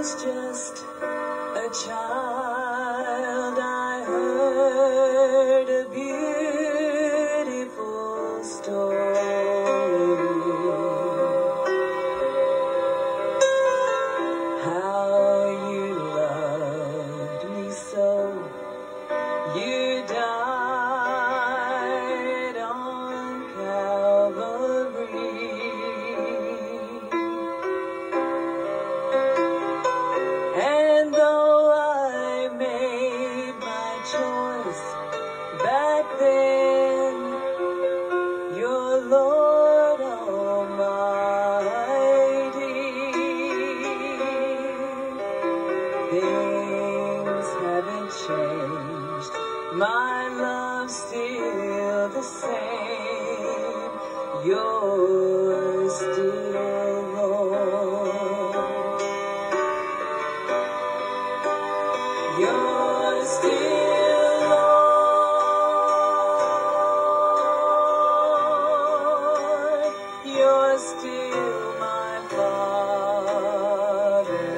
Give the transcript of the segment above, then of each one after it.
just a child, I heard a beautiful story, how you loved me so, you died on Calvary. And though I made my choice back then, your Lord Almighty, things haven't changed, my love's still the same, you're still Lord. You're still Lord, you're still my Father.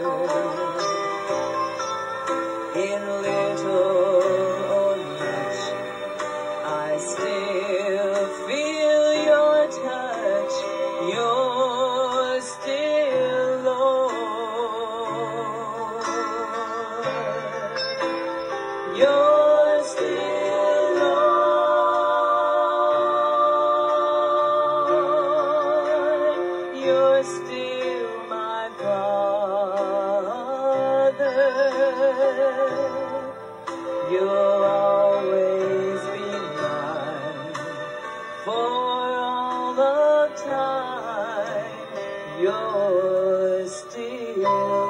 In little or much, I still feel your touch, you're still Lord. You're still Lord, you're still my Father. You'll always be mine for all of time. You're still